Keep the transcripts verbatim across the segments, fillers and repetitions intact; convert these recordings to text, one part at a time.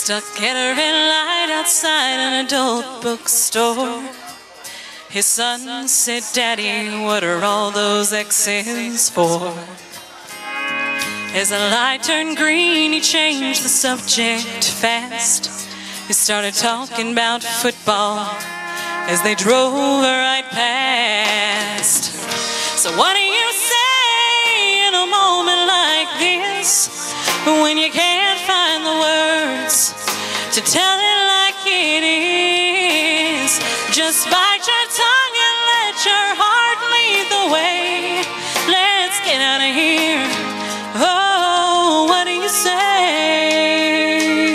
Stuck at a red light outside an adult bookstore. His son said, "Daddy, what are all those X's for?" As the light turned green, he changed the subject fast. He started talking about football as they drove right past. So what do you say in a moment like this, when you can't find the words to tell it like it is? Just bite your tongue and let your heart lead the way. Let's get out of here. Oh, what do you say?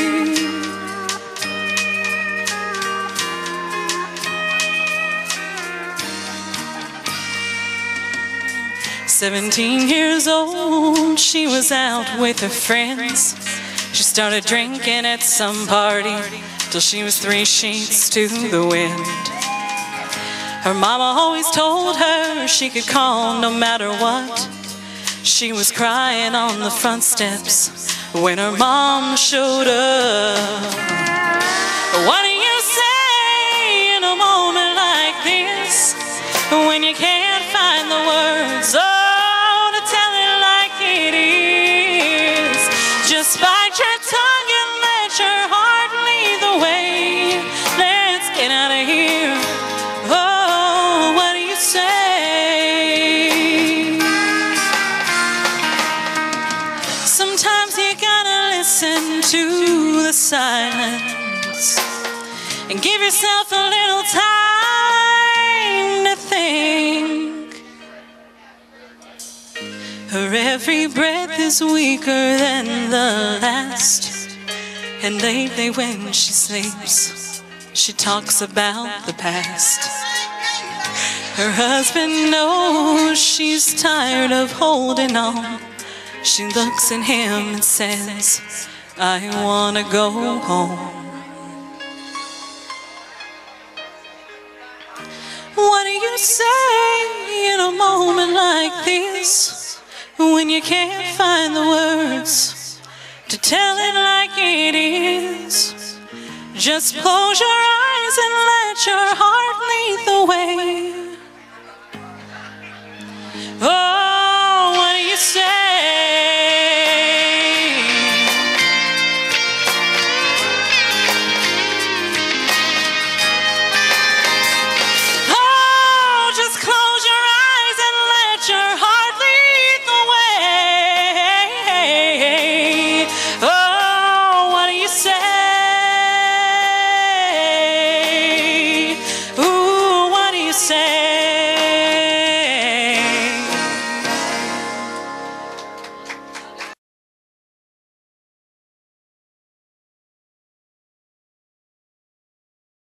Seventeen years old, she was out with her friends. She started drinking at some party till she was three sheets to the wind. Her mama always told her she could call no matter what. She was crying on the front steps when her mom showed up. What do you say in a moment like this, when you can't find the words, oh, to tell it like it is? Just bite your tongue and let your heart lead the way. Let's get out of here. Oh, what do you say? Sometimes you gotta listen to the silence and give yourself a little time to think. Her every breath is weaker than the last, and lately when she sleeps, she talks about the past. Her husband knows she's tired of holding on. She looks at him and says, "I wanna go home." What do you say in a moment like this, when you can't find the words to tell it like it is? Just close your eyes and let your heart lead the way.